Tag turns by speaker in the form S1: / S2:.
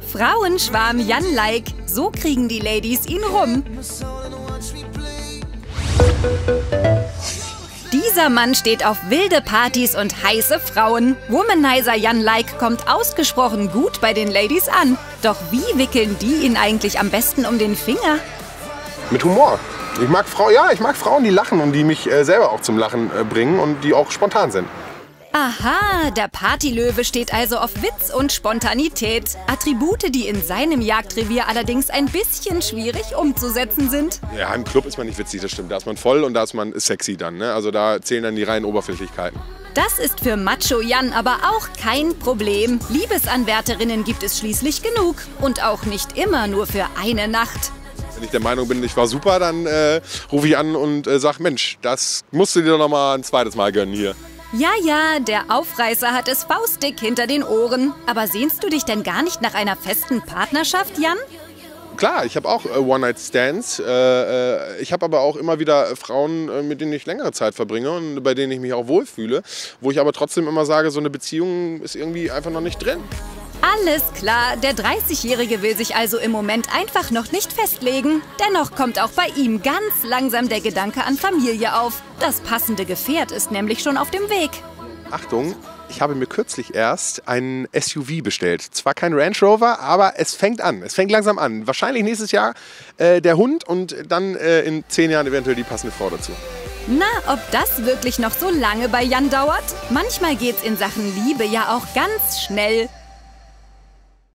S1: Frauenschwarm Jan Like, so kriegen die Ladies ihn rum. Dieser Mann steht auf wilde Partys und heiße Frauen. Womanizer Jan Like kommt ausgesprochen gut bei den Ladies an. Doch wie wickeln die ihn eigentlich am besten um den Finger?
S2: Mit Humor. Ich mag Frauen, die lachen und die mich selber auch zum Lachen bringen und die auch spontan sind.
S1: Aha, der Partylöwe steht also auf Witz und Spontanität. Attribute, die in seinem Jagdrevier allerdings ein bisschen schwierig umzusetzen sind.
S2: Ja, im Club ist man nicht witzig, das stimmt. Da ist man voll und da ist man sexy dann, ne? Also da zählen dann die reinen Oberflächlichkeiten.
S1: Das ist für Macho Jan aber auch kein Problem. Liebesanwärterinnen gibt es schließlich genug. Und auch nicht immer nur für eine Nacht.
S2: Wenn ich der Meinung bin, ich war super, dann rufe ich an und sage, Mensch, das musst du dir doch noch mal ein zweites Mal gönnen hier.
S1: Ja, der Aufreißer hat es faustdick hinter den Ohren. Aber sehnst du dich denn gar nicht nach einer festen Partnerschaft, Jan?
S2: Klar, ich habe auch One-Night-Stands. Ich habe aber auch immer wieder Frauen, mit denen ich längere Zeit verbringe und bei denen ich mich auch wohlfühle. Wo ich aber trotzdem immer sage, so eine Beziehung ist irgendwie einfach noch nicht drin.
S1: Alles klar, der 30-Jährige will sich also im Moment einfach noch nicht festlegen. Dennoch kommt auch bei ihm ganz langsam der Gedanke an Familie auf. Das passende Gefährt ist nämlich schon auf dem Weg.
S2: Achtung, ich habe mir kürzlich erst einen SUV bestellt. Zwar kein Range Rover, aber es fängt an. Es fängt langsam an. Wahrscheinlich nächstes Jahr der Hund und dann in 10 Jahren eventuell die passende Frau dazu.
S1: Na, ob das wirklich noch so lange bei Jan dauert? Manchmal geht's in Sachen Liebe ja auch ganz schnell.